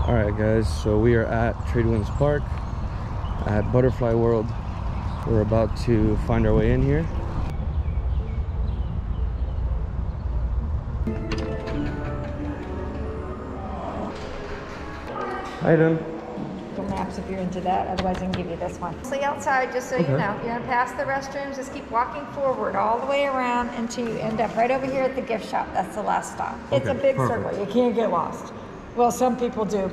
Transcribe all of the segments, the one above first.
All right, guys, so we are at Tradewinds Park at Butterfly World. We're about to find our way in here. How you doing? Google Maps if you're into that, otherwise I can give you this one. Stay outside just so you know. You're gonna pass the restrooms, just keep walking forward all the way around until you end up right over here at the gift shop. That's the last stop. It's a big circle, you can't get lost. Well, some people do.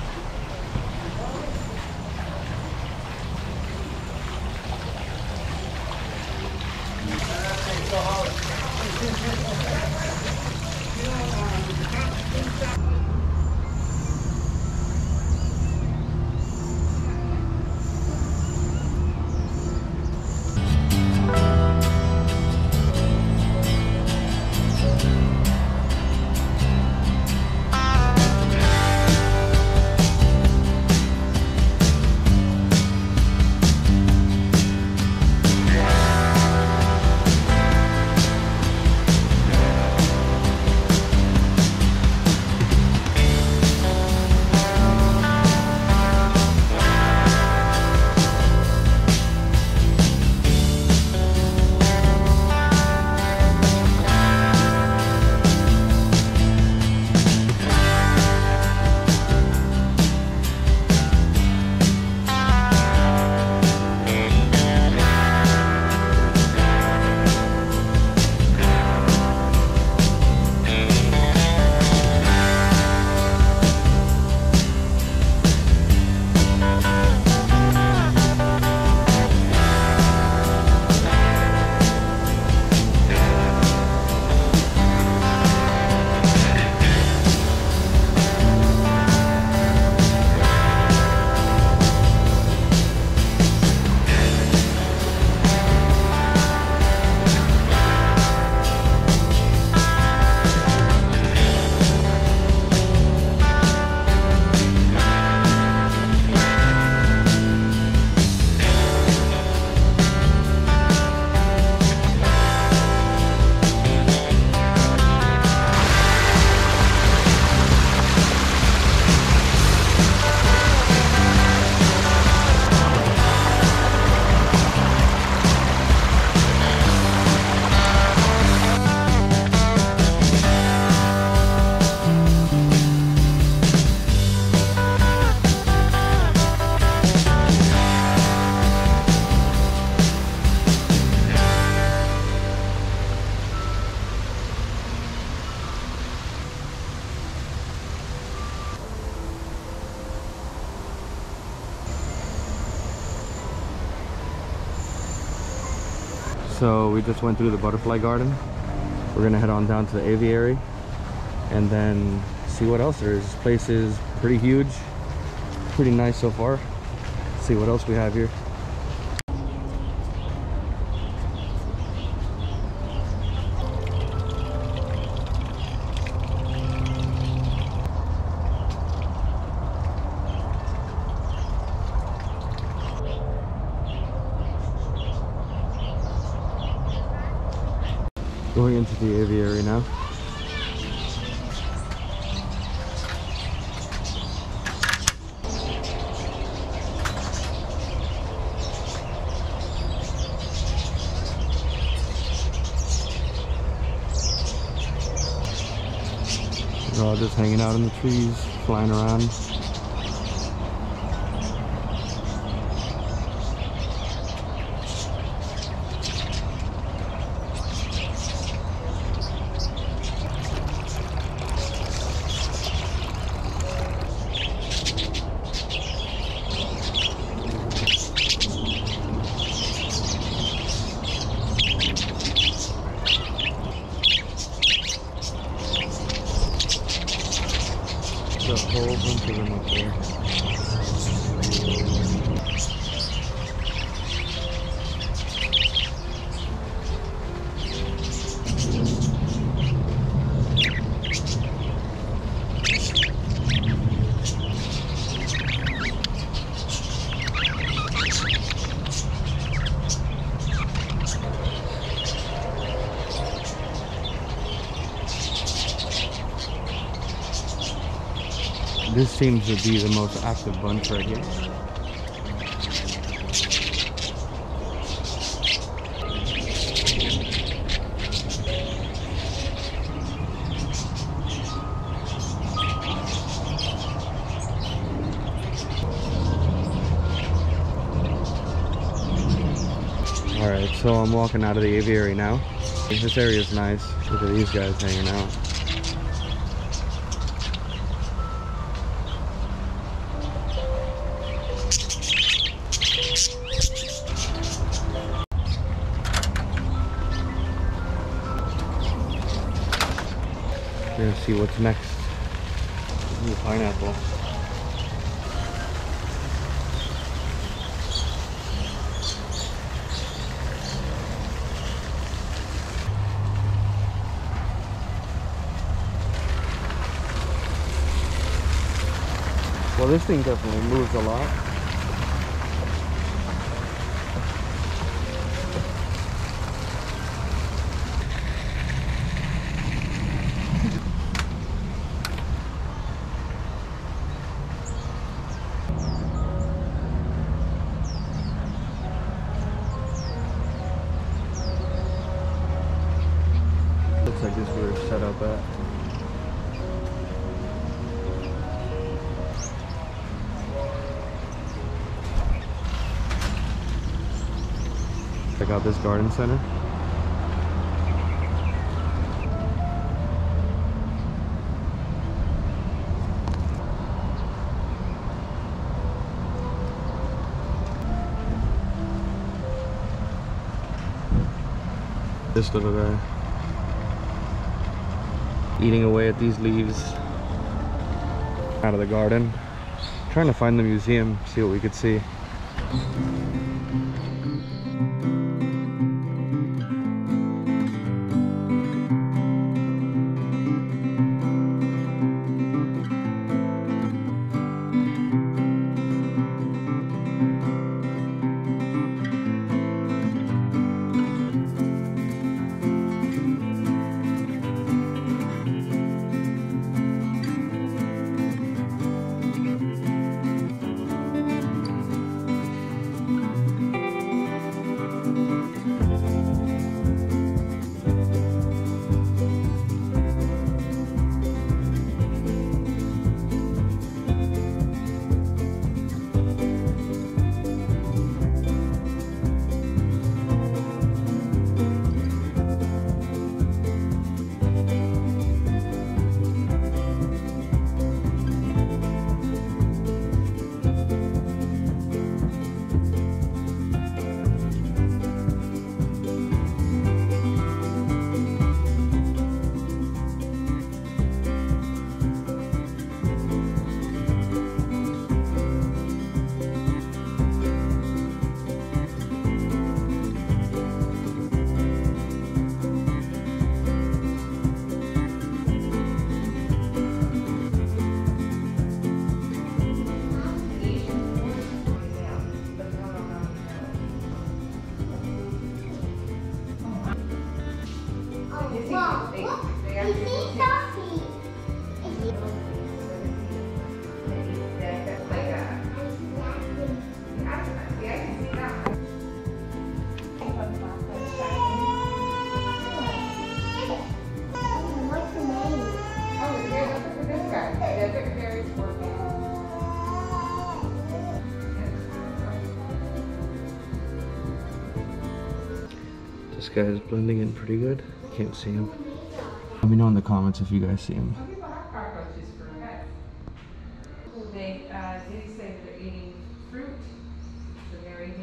So we just went through the butterfly garden. We're gonna head on down to the aviary and then see what else there is. This place is pretty huge, pretty nice so far. Let's see what else we have here. Going into the aviary now. They're all just hanging out in the trees, flying around. There's a whole bunch of them up there. This seems to be the most active bunch right here. Alright, so I'm walking out of the aviary now. This area is nice. Look at these guys hanging out. We're gonna see what's next. Ooh, pineapple. Well, this thing definitely moves a lot. Looks like this is where we're set up at. Check out this garden center. This little guy eating away at these leaves out of the garden. Trying to find the museum, see what we could see. This guy is blending in pretty good. Can't see him. Let me know in the comments if you guys see him. They did say they're eating fruit. So they're eating.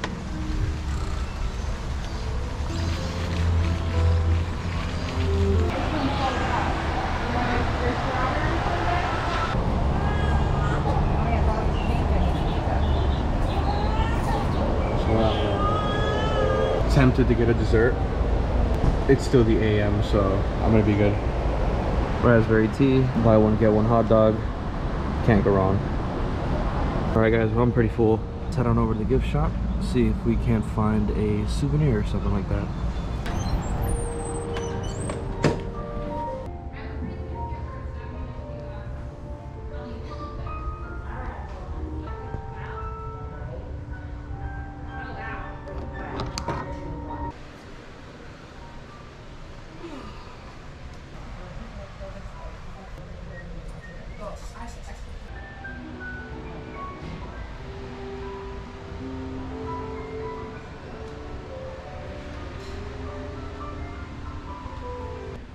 Tempted to get a dessert. It's still the AM, so I'm gonna be good. Raspberry tea, buy one get one hot dog. Can't go wrong. All right, guys, well, I'm pretty full. Let's head on over to the gift shop, see if we can't find a souvenir or something like that.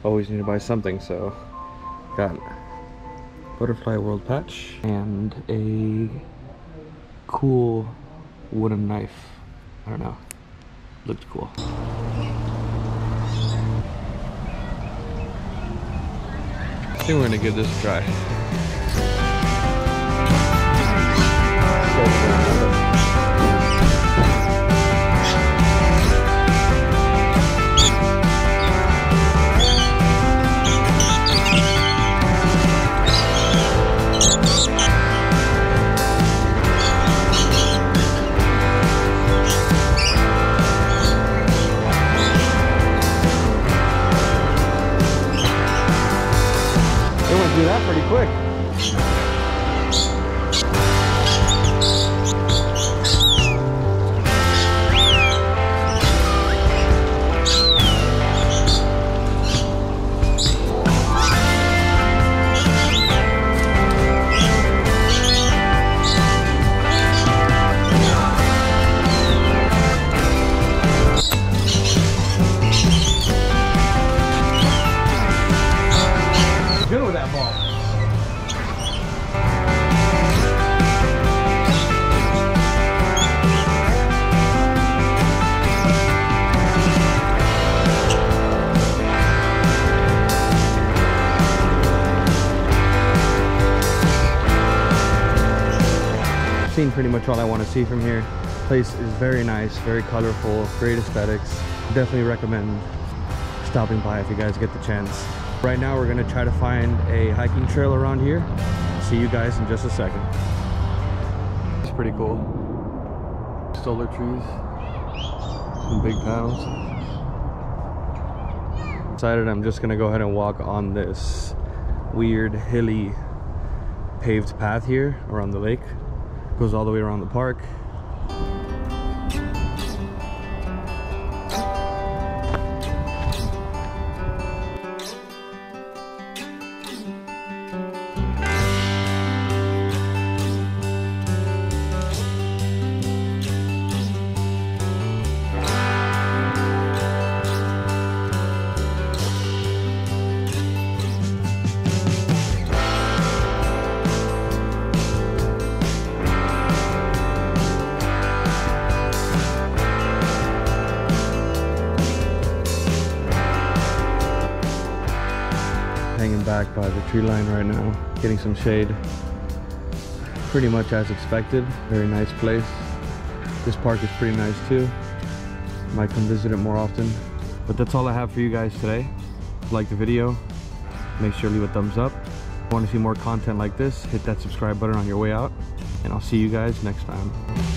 always need to buy something, so got butterfly world patch and a cool wooden knife. I don't know, looked cool. I think we're gonna give this a try. They went through that pretty quick. Good with that ball. I've seen pretty much all I want to see from here. Place is very nice, very colorful, great aesthetics. Definitely recommend stopping by if you guys get the chance. Right now we're gonna try to find a hiking trail around here. See you guys in just a second. It's pretty cool. Solar trees, some big panels. Decided I'm just gonna go ahead and walk on this weird hilly paved path here around the lake. Goes all the way around the park. Hanging back by the tree line right now, getting some shade. Pretty much as expected. Very nice place. This park is pretty nice too. Might come visit it more often. But that's all I have for you guys today. If you like the video, make sure to leave a thumbs up. If you want to see more content like this, hit that subscribe button on your way out. And I'll see you guys next time.